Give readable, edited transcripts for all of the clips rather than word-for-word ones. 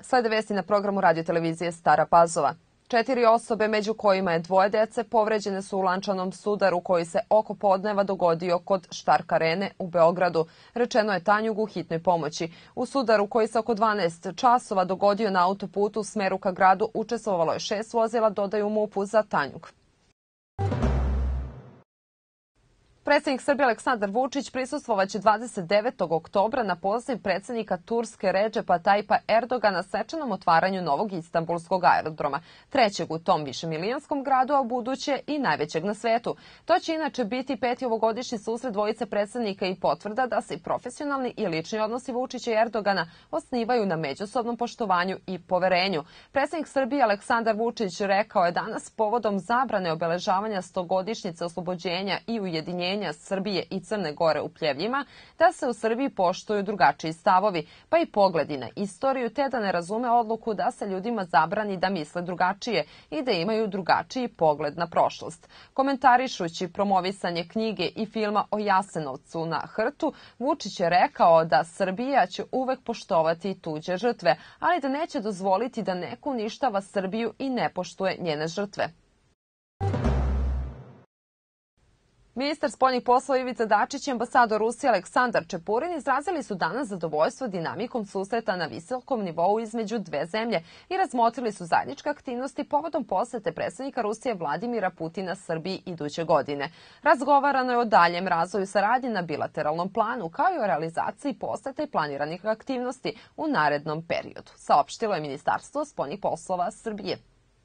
Slede vesti na programu radiotelevizije Stara Pazova. 4 osobe, među kojima je 2 dece, povređene su u lančanom sudaru koji se oko podneva dogodio kod Štark arene u Beogradu. Rečeno je Tanjugu u hitnoj pomoći. U sudaru koji se oko 12 časova dogodio na autoputu u smeru ka gradu učestvovalo je 6 vozila, dodaju MUP-u za Tanjug. Predsjednik Srbije Aleksandar Vučić prisustvovaće 29. oktobra na poziv predsjednika Turske Redžepa Tajpa Erdogana svečanom otvaranju novog Istanbulskog aerodroma, trećeg u tom višemilionskom gradu, a buduće i najvećeg na svetu. To će inače biti 5. ovogodišnji susret dvojice predsjednika i potvrda da se profesionalni i lični odnosi Vučića i Erdogana osnivaju na međusobnom poštovanju i poverenju. Predsjednik Srbije Aleksandar Vučić rekao je danas povodom zabrane obeležavanja 100-godišnjice oslobođenja i ujedinjenja Srbije i Crne Gore u Pljevljima, da se u Srbiji poštuju drugačiji stavovi, pa i pogledi na istoriju, te da ne razume odluku da se ljudima zabrani da misle drugačije i da imaju drugačiji pogled na prošlost. Komentarišući promovisanje knjige i filma o Jasenovcu na Hrtu, Vučić je rekao da Srbija će uvek poštovati tuđe žrtve, ali da neće dozvoliti da neko uništava Srbiju i ne poštuje njene žrtve. Ministar spoljnih poslova Ivica Dačić i ambasador Rusije Aleksandar Čepurin izrazili su danas zadovoljstvo dinamikom susreta na visokom nivou između dve zemlje i razmotrili su zajedničke aktivnosti povodom posete predsjednika Rusije Vladimira Putina Srbiji iduće godine. Razgovarano je o daljem razvoju saradnje na bilateralnom planu, kao i o realizaciji posete i planiranih aktivnosti u narednom periodu, saopštilo je Ministarstvo spoljnih poslova Srbije.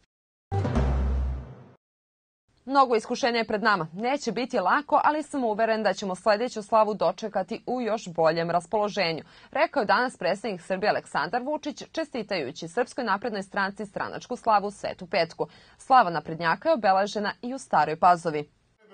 Mnogo iskušenja je pred nama. Neće biti lako, ali sam uveren da ćemo sljedeću slavu dočekati u još boljem raspoloženju, rekao je danas predsjednik Srbije Aleksandar Vučić, čestitajući Srpskoj naprednoj stranci stranačku slavu Svetu Petku. Slava naprednjaka je obeležena i u Staroj Pazovi.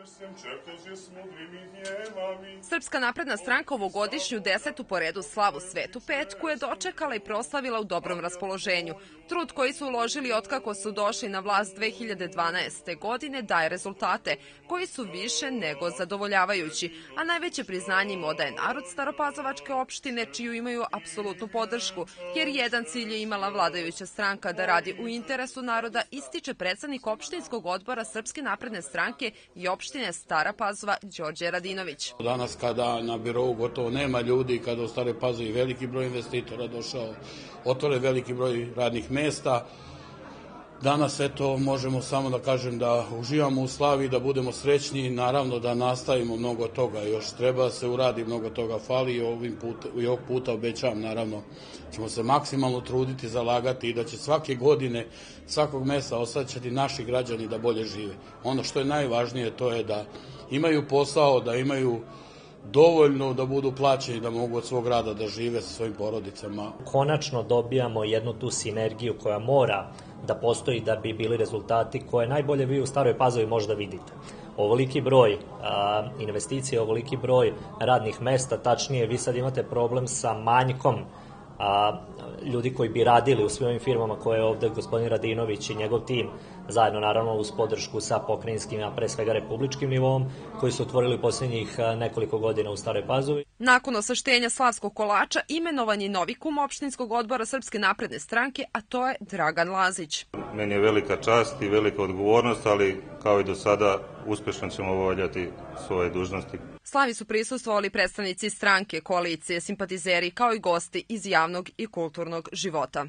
Srpska napredna stranka ovogodišnju 10. po redu slavu Svetu Petku je dočekala i proslavila u dobrom raspoloženju. Trud koji su uložili otkako su došli na vlast 2012. godine daje rezultate koji su više nego zadovoljavajući, a najveće priznanje im odaje narod Staropazovačke opštine, čiju imaju apsolutnu podršku, jer jedan cilj je imala vladajuća stranka da radi u interesu naroda, ističe predsjednik opštinskog odbora Srpske napredne stranke i opštine Stara Pazova Đorđe Radinović. Danas kada na birou gotovo nema ljudi, kada u Staroj Pazovi veliki broj investitora došao, otvore veliki broj radnih mesta, danas eto možemo samo da kažem da uživamo u slavi, da budemo srećni, naravno da nastavimo mnogo toga, još treba da se uradi, mnogo toga fali i ovog puta obećavam, naravno ćemo se maksimalno truditi, zalagati i da će svake godine, svakog mesa osjećati naši građani da bolje žive. Ono što je najvažnije to je da imaju posao, da imaju dovoljno da budu plaćeni, da mogu od svog rada da žive sa svojim porodicama. Konačno dobijamo jednu tu sinergiju koja mora da postoji da bi bili rezultati koje najbolje vi u Staroj Pazovi možda vidite. Ovoliki broj investicija, ovoliki broj radnih mesta, tačnije vi sad imate problem sa manjkom ljudi koji bi radili u svim ovim firmama koje je ovde gospodin Radinović i njegov tim, zajedno naravno uz podršku sa pokrajinskim, a pre svega republičkim nivom, koji su otvorili posljednjih nekoliko godina u Staroj Pazovi. Nakon osveštenja Slavskog kolača imenovan je novi kum opštinskog odbora Srpske napredne stranke, a to je Dragan Lazić. Meni je velika čast i velika odgovornost, ali kao i do sada uspešno ćemo obavljati svoje dužnosti. Slavi su prisustvovali predstavnici stranke, koalicije, simpatizeri, kao i gosti iz javnog i kulturnog života.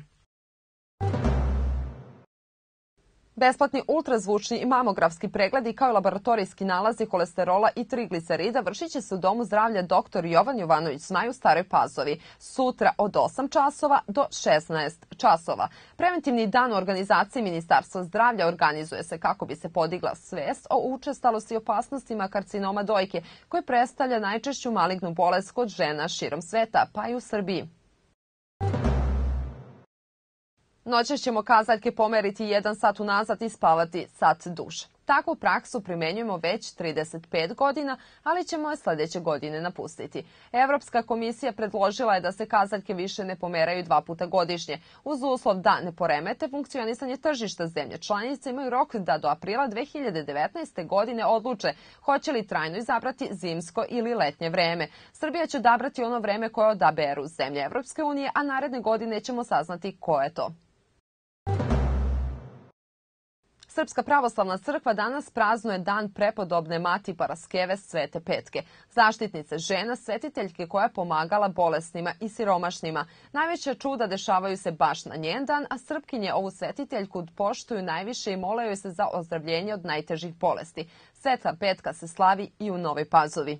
Besplatni ultrazvučni i mamografski pregledi kao i laboratorijski nalazi kolesterola i triglicerida vršit će se u Domu zdravlja dr. Jovan Jovanović Zmaj u Staroj Pazovi sutra od 8 časova do 16 časova. Preventivni dan u organizaciji Ministarstva zdravlja organizuje se kako bi se podigla svest o učestalosti i opasnostima karcinoma dojke, koji predstavlja najčešću malignu bolest kod žena širom sveta, pa i u Srbiji. Noćas ćemo kazaljke pomeriti 1 sat unazad i spavati sat duže. Takvu praksu primenjujemo već 35 godina, ali ćemo je sledeće godine napustiti. Evropska komisija predložila je da se kazaljke više ne pomeraju 2 puta godišnje. Uz uslov da ne poremete funkcionisanje tržišta, zemlje članice imaju rok da do aprila 2019. godine odluče hoće li trajno izabrati zimsko ili letnje vreme. Srbija će odabrati ono vreme koje odaberu zemlje Evropske unije, a naredne godine ćemo saznati ko je to. Srpska pravoslavna crkva danas praznuje dan prepodobne Mati Paraskeve Svete Petke, zaštitnice žena, svetiteljke koja je pomagala bolesnima i siromašnima. Najveća čuda dešavaju se baš na njen dan, a Srpkinje ovu svetiteljku poštuju najviše i mole joj se za ozdravljenje od najtežih bolesti. Sveta Petka se slavi i u Novoj Pazovi.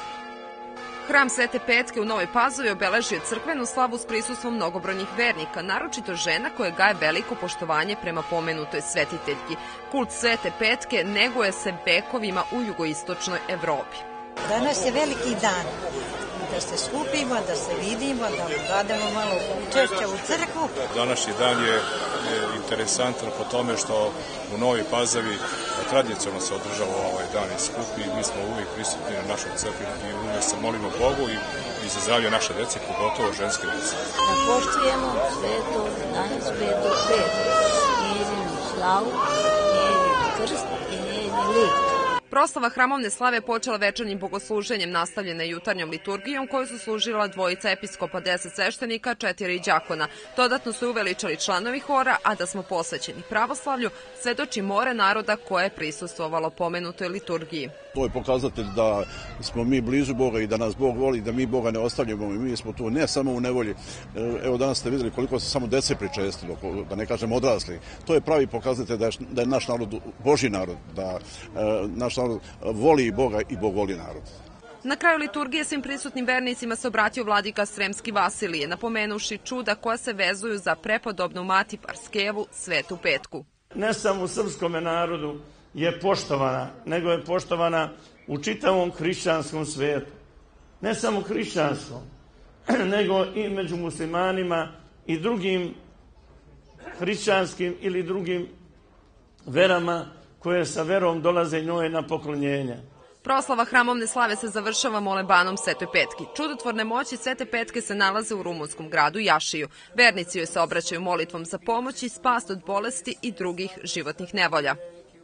Hram Svete Petke u Novoj Pazovi obeležio crkvenu slavu s prisustvom mnogobrojnih vernika, naročito žena koje gaje veliko poštovanje prema pomenutoj svetiteljki. Kult Svete Petke neguje se vekovima u jugoistočnoj Evropi. Danas je veliki dan. Da se skupimo, da se vidimo, da odademo malo češće u crkvu. Današnji dan je interesantan po tome što u Novoj Pazovi tradicionalno se održava ovaj dan i skup i mi smo uvijek prisutni na našoj crkvi i uvijek se molimo Bogu i za zdravlje naše dece, pogotovo ženske dece. Da poštujemo svetu, danas svetu Petru, njezinu slavu, njezinu krst i njezinu lik. Proslava hramovne slave počela večernjim bogosluženjem, nastavljena jutarnjom liturgijom koju su služila dvojica episkopa, 10 sveštenika, 4 đakona. Dodatno su uveličali članovi hora, a da smo posvećeni pravoslavlju svedoči more naroda koje je prisustvovalo pomenutoj liturgiji. To je pokazatelj da smo mi blizu Boga i da nas Bog voli, da mi Boga ne ostavljamo i mi smo tu ne samo u nevolji. Evo danas ste vidjeli koliko se samo dece pričestilo, da ne kažem odrasli. To je pravi pokazatelj da je naš narod Božji narod, da naš narod voli Boga i Bog voli narod. Na kraju liturgije svim prisutnim vernicima se obratio vladika Sremski Vasilije, napomenuši čuda koja se vezuju za prepodobnu Mati Parskevu Svetu Petku. Ne samo u srpskom narodu je poštovana, nego je poštovana u čitavom hrišćanskom svijetu. Ne samo hrišćanskom, nego i među muslimanima i drugim hrišćanskim ili drugim verama koje sa verom dolaze njoj na poklonjenje. Proslava hramovne slave se završava molebanom Svetoj Petki. Čudotvorne moći Svete Petke se nalaze u rumunskom gradu Jašiju. Vernici joj se obraćaju molitvom za pomoć i spas od bolesti i drugih životnih nevolja.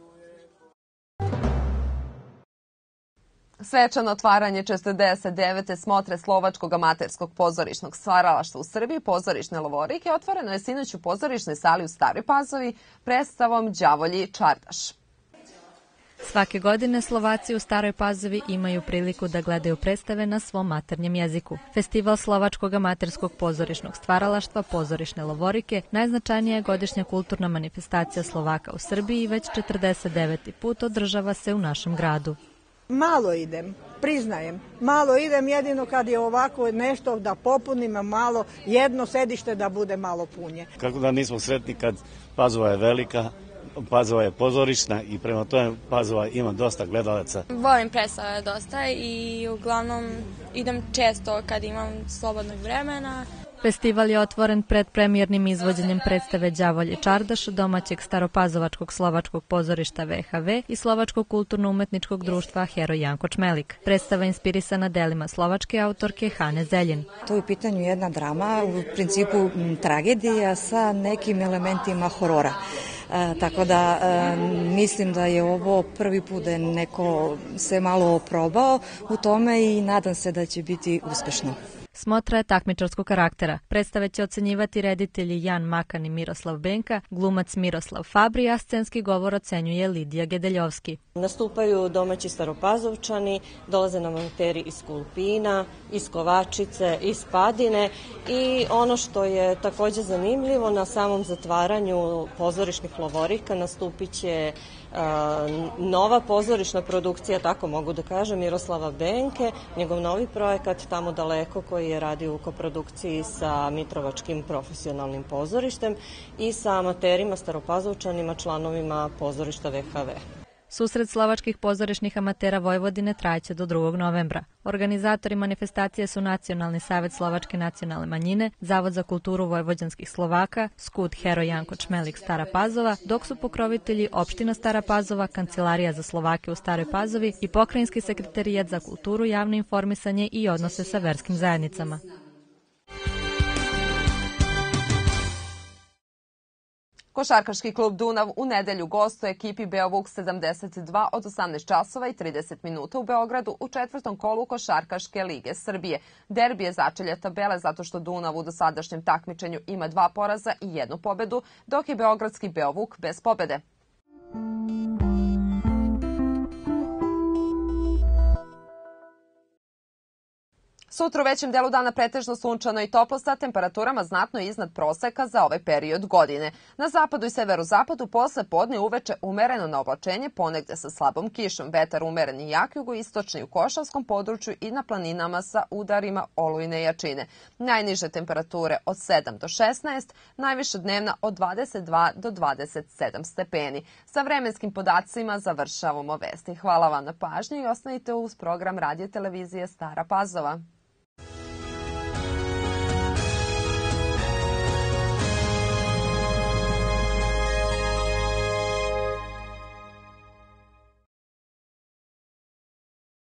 Svečano otvaranje 49. smotre Slovačkog amaterskog pozorišnog stvaralaštva u Srbiji, pozorišne Lovorike, otvoreno je sinoć u pozorišnoj sali u Staroj Pazovi predstavom Đavolji čardaš. Svake godine Slovaci u Staroj Pazovi imaju priliku da gledaju predstave na svom maternjem jeziku. Festival Slovačkog amaterskog pozorišnog stvaralaštva Pozorišne Lovorike najznačajnija je godišnja kulturna manifestacija Slovaka u Srbiji i već 49. put održava se u našem gradu. Malo idem, priznajem. Malo idem jedino kad je ovako nešto da popunim malo, jedno sedište da bude malo punje. Kako da nismo sretni kad Pazova je velika, Pazova je pozorišna i prema tome Pazova ima dosta gledalaca. Volim predstave dosta i uglavnom idem često kad imam slobodnog vremena. Festival je otvoren predpremjernim izvođenjem predstave Đavolji čardaš domaćeg staropazovačkog slovačkog pozorišta VHV i Slovačkog kulturno-umetničkog društva Heroj Janko Čmelik. Predstava inspirisana delima slovačke autorke Hane Zeljin. To je u pitanju jedna drama, u principu tragedija sa nekim elementima horora. Tako da mislim da je ovo prvi put da je neko se malo oprobao u tome i nadam se da će biti uspešno. Smotra je takmičarskog karaktera. Predstave će ocenjivati reditelji Jan Makan i Miroslav Benka, glumac Miroslav Fabri, a scenski govor ocenjuje Lidija Gedeljovski. Nastupaju domaći staropazovčani, dolaze nam amateri iz Kulpina, iz Kovačice, iz Padine i ono što je također zanimljivo, na samom zatvaranju pozorišnih Lovorika nastupit će nova pozorišna produkcija, tako mogu da kažem, Miroslava Benke, njegov novi projekat Tamo daleko koji je radio u koprodukciji sa Mitrovačkim profesionalnim pozorištem i sa amaterima, staropazovčanima, članovima pozorišta VHV. Susret slovačkih pozorišnih amatera Vojvodine trajaće do 2. novembra. Organizatori manifestacije su Nacionalni savet slovačke nacionalne manjine, Zavod za kulturu vojvođanskih Slovaka, Skud Hero Janko Čmelik Stara Pazova, dok su pokrovitelji opština Stara Pazova, Kancelarija za Slovake u Staroj Pazovi i Pokrajinski sekretarijat za kulturu, javno informisanje i odnose sa verskim zajednicama. Košarkaški klub Dunav u nedelju gostuje ekipi Beovuk 72 od 18 časova i 30 minuta u Beogradu u 4. kolu Košarkaške lige Srbije. Derbi je začelje tabele zato što Dunav u dosadašnjem takmičenju ima 2 poraza i 1 pobedu, dok je beogradski Beovuk bez pobede. Sutra u većem delu dana pretežno sunčano i toplo sa temperaturama znatno iznad proseka za ovaj period godine. Na zapadu i severozapadu posle podne uveče umereno na oblačenje, ponegde sa slabom kišom, vetar umeren i jak jugoistočni u Košavskom području i na planinama sa udarima olujne jačine. Najniže temperature od 7 do 16, najviša dnevna od 22 do 27 stepeni. Sa vremenskim podacima završavamo vesti. Hvala vam na pažnji i ostanite uz program Radio televizije Stara Pazova.